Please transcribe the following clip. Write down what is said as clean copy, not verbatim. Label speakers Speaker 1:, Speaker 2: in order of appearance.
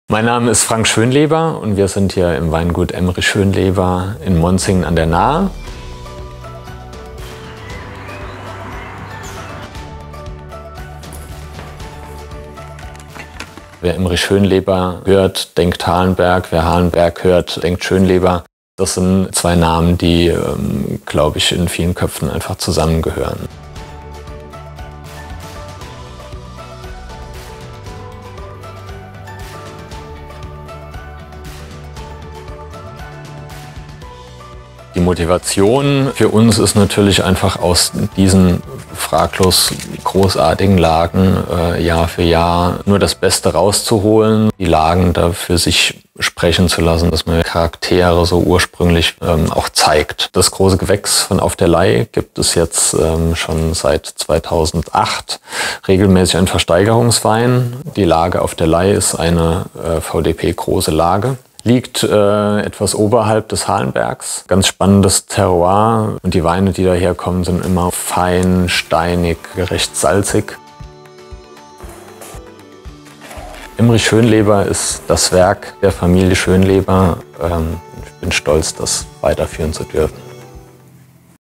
Speaker 1: Mein Name ist Frank Schönleber und wir sind hier im Weingut Emrich Schönleber in Monzingen an der Nahe. Wer Emrich Schönleber hört, denkt Hallenberg. Wer Hallenberg hört, denkt Schönleber. Das sind zwei Namen, die, glaube ich, in vielen Köpfen einfach zusammengehören. Die Motivation für uns ist natürlich einfach aus diesen fraglos großartigen Lagen Jahr für Jahr nur das Beste rauszuholen, die Lagen da für sich sprechen zu lassen, dass man Charaktere so ursprünglich auch zeigt. Das große Gewächs von Auf der Leih gibt es jetzt schon seit 2008 regelmäßig ein Versteigerungswein. Die Lage Auf der Leih ist eine VDP-große Lage. Liegt etwas oberhalb des Hallenbergs. Ganz spannendes Terroir und die Weine, die daherkommen, sind immer fein, steinig, recht salzig. Emrich Schönleber ist das Werk der Familie Schönleber. Ich bin stolz, das weiterführen zu dürfen.